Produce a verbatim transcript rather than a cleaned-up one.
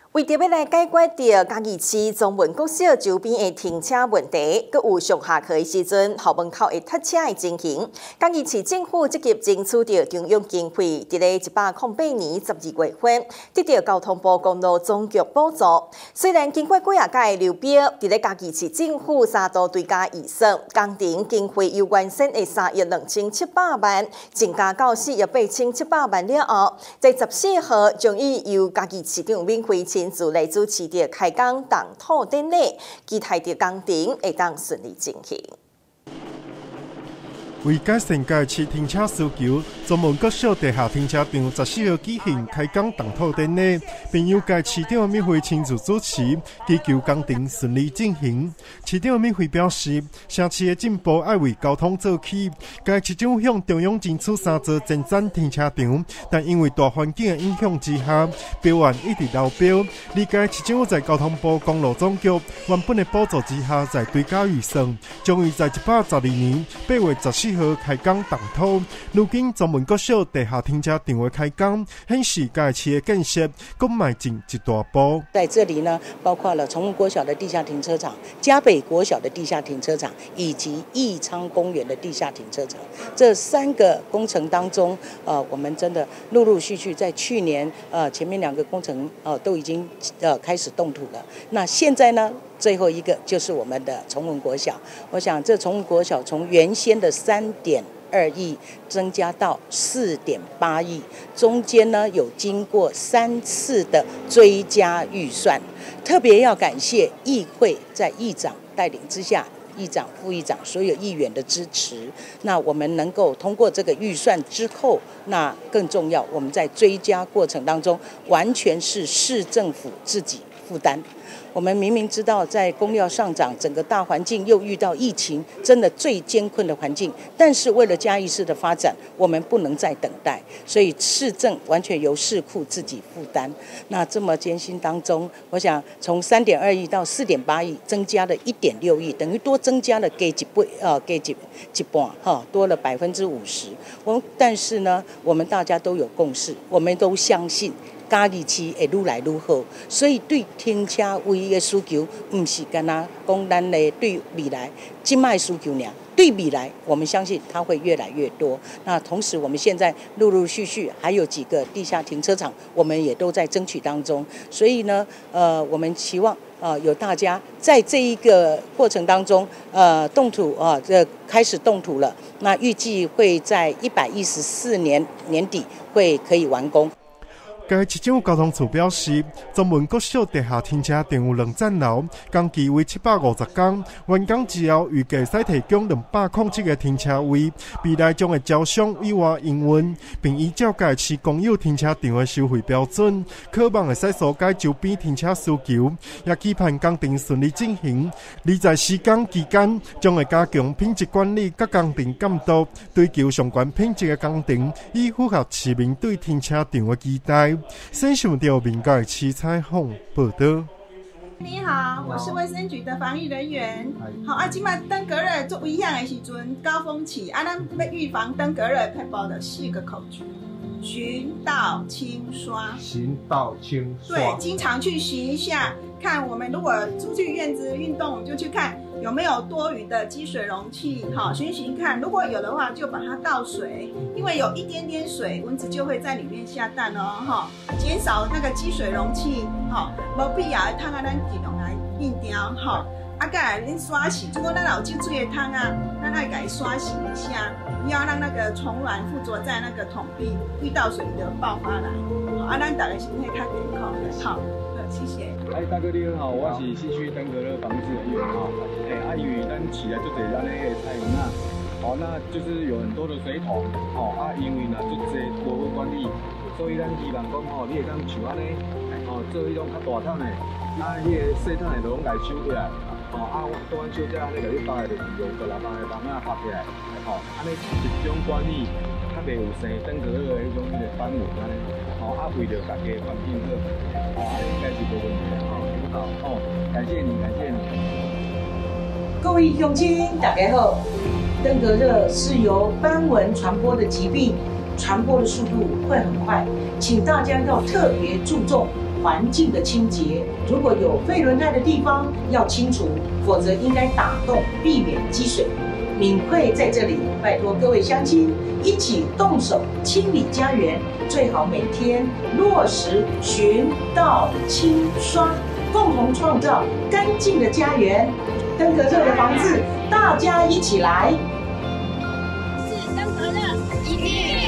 为着要来解决着嘉义市中文国小周边的停车问题，佮有上下课的时阵校门口的塞车的情形，嘉义市政府积极争取着中央经费，伫咧一百零八年十二月份得到交通部公路总局补助。虽然经过几啊届的流标，伫咧嘉义市政府三度追加预算，工程经费由原先的三亿两千七百万增加到四亿八千七百万了后，在十四号将以由嘉义市长免费亲自来主持的开工动土典礼，期待着工程会当顺利进行。 为改善嘉义市停车需求，中文国小地下停车场十四号举行开工动土典礼，并由嘉义市长免费亲自主持，祈求工程顺利进行。市长免费表示，城市的进步要为交通做起，嘉义市政向中央争取三座前瞻停车场，但因为大环境的影响之下，标案一直流标。理解市政府在交通部公路总局原本的补助之下，再追加预算，将于在一百十二年八月十四号开工动土。如今中文国小地下停车场的开工，显示嘉义市的建设佫迈进一大步。 在这里呢，包括了崇文国小的地下停车场、嘉北国小的地下停车场，以及义昌公园的地下停车场。这三个工程当中，呃，我们真的陆陆续续在去年，呃，前面两个工程呃都已经呃开始动土了。那现在呢？最后一个就是我们的崇文国小，我想这崇文国小从原先的三点二亿增加到四点八亿，中间呢有经过三次的追加预算，特别要感谢议会在议长带领之下。议长、副议长所有议员的支持，那我们能够通过这个预算之后，那更重要，我们在追加过程当中，完全是市政府自己负担。我们明明知道在工料上涨，整个大环境又遇到疫情，真的最艰困的环境，但是为了嘉义市的发展，我们不能再等待，所以市政完全由市库自己负担。那这么艰辛当中，我想从三点二亿到四点八亿，增加了一点六亿，等于多增加了给几倍，呃，给几几半，哈，多了百分之五十。我们但是呢，我们大家都有共识，我们都相信。嘉义市会愈来愈好，所以对停车位的需求，不是干那讲咱的对未来今卖需求呢，对未来我们相信它会越来越多。那同时，我们现在陆陆续续还有几个地下停车场，我们也都在争取当中。所以呢，呃，我们期望呃有大家在这一个过程当中，呃，动土啊，这、呃、开始动土了。那预计会在一百一十四年年底会可以完工。 嘉义市政府交通处表示，中文国小地下停车场有两层楼，工期为七百五十天，完工之后预计使提供两百零七个停车位，未来将会招商委外营运，并依照嘉义市公有停车场的收费标准，可望会使疏解周边停车需求，也期盼工程顺利进行。而在施工期间，将会加强品质管理甲工程监督，追求上悬品质的工程，以符合市民对停车场的期待。新闻调民嘉义市采访报道。 你好，我是卫生局的防疫人员。好啊，今麦登革热做危险的时阵，高峰期啊，咱要预防登革热，配包的四个口诀：巡、倒、清、刷。 巡、倒、清、刷。 对，经常去巡一下，看我们如果出去院子运动，就去看有没有多余的积水容器，好，巡巡看，如果有的话，就把它倒水，因为有一点点水，蚊子就会在里面下蛋哦，哈，减少那个积水容器，哈，没必要的汤啊，咱尽量来避掉，哈。啊，再来恁刷洗，如果咱有积水的汤啊，咱爱给刷洗一下，不要让那个虫卵附着在那个桶壁，遇到水就爆发来。好，啊，咱大家身体较健康的，好，好，谢谢。 哎，大哥你好，我是市区登革热防治人员哈。哎，啊，因为咱起来就得咱那个菜园啊，哦，那就是有很多的水桶，哦，啊，因为呢就这过分管理，所以咱希望讲吼，你会当像安尼，哦，做迄种较大桶的，啊，迄个细桶的就拢来收起来。哦，啊，我当然小只安尼，甲你包的就是五十来包的包啊发起来，哦，安尼集中管理，较袂有生登革热的迄种迄个斑纹安尼，哦，啊，为着大家环境好，哦，安尼应该是无问题的，哦，好，哦，感谢你，感谢你。 各位乡亲，大家好。登革热是由斑纹传播的疾病，传播的速度会很快，请大家要特别注重环境的清洁。如果有废轮胎的地方要清除，否则应该打洞，避免积水。敏慧在这里拜托各位乡亲一起动手清理家园，最好每天落实循道清刷，共同创造干净的家园。登革热的防治，大家一起来。 是登革热一定。